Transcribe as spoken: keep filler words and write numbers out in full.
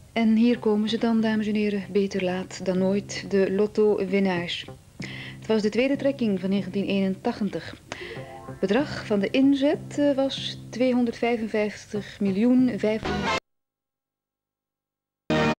En hier komen ze dan, dames en heren, beter laat dan nooit, de lotto-winnaars. Het was de tweede trekking van negentien eenentachtig. Het bedrag van de inzet was tweehonderdvijfenvijftig miljoen vijfhonderd...